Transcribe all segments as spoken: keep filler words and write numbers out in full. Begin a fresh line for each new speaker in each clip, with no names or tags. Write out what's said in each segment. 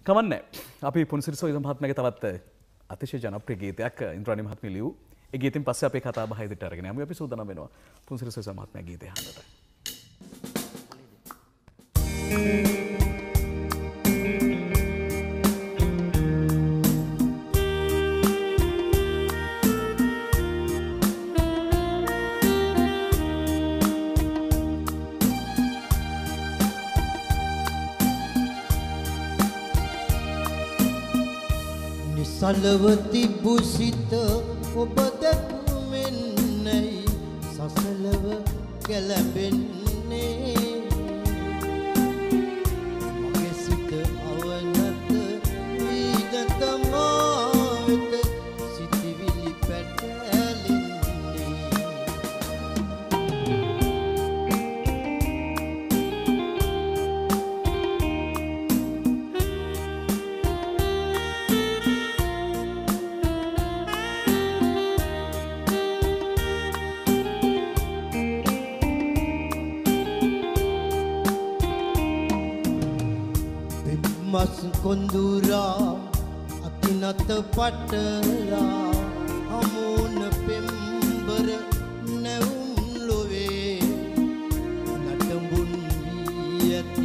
කමන්නේ අපි පුන්සිරි සොයිද මහත්මයාගේ තවත් අතිශය ජනප්‍රිය ගීතයක් ඉන්ද්‍රාණි මහත්මිය ලියූ ඒ ගීතෙන් පස්සේ අපේ කතා බහ ඉදිරියට අරගෙන යමු. අපි සූදානම් වෙනවා පුන්සිරි සොයිද මහත්මයාගේ ගීතය අහන්නට.
සලවති බුසිත ඔබ දැකුමෙන්නයි සසලව කැළඹෙන්නේ මගේ සිත අවනත වීගත මාවෙත සිටිවිලි පැටලෙන්නේ මස් කොඳුරා අතිනත පටලා හමුන පෙම්බර නැවුම් ලොවේ නටඹුන් වී ඇති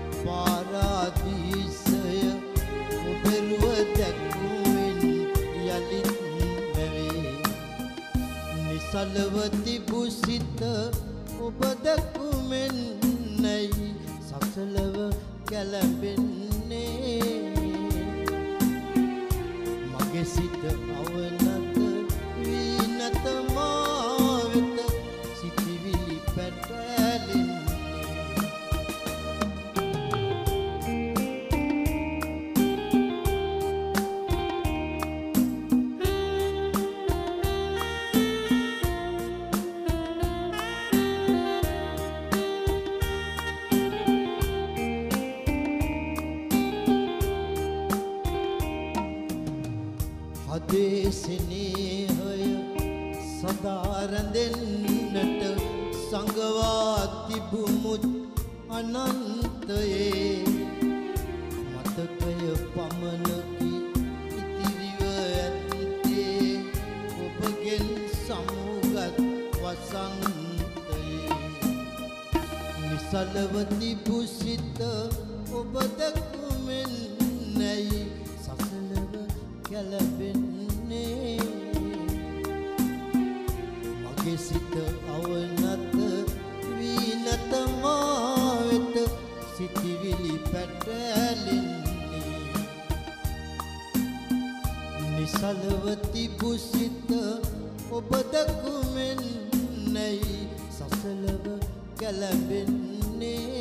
පාරාදීසය ඔබරුව දැක්ුවෙන් යලිත් වැවේ නිසලවති බුසිත ඔබ දැකුමෙන් නැයි සසලව කැළඹෙන්නේ මගේ සිත අවනත වී නැත මා වෙත සිටිවිලි පැටලෙන්නේ දේශනේහය සදා රැඳෙන්නට සංගවා තිබුමුත් අනන්තයේ මතකය පමණකි ඉතිරිව ඇත්තේ ඔබගෙන් සමුගත් වසන්තයේ නිසලවති බුසිත ඔබ දැකුමෙන් නැයි සසලව කැළඹෙන්නේ මගේ සිත අවනත වී නැත මා වෙත සිටිවිලි පැටලෙන්නේ නිසලවති බුසිත ඔබ දැකුමෙන් නැයි සසලව කැළඹෙන්නේ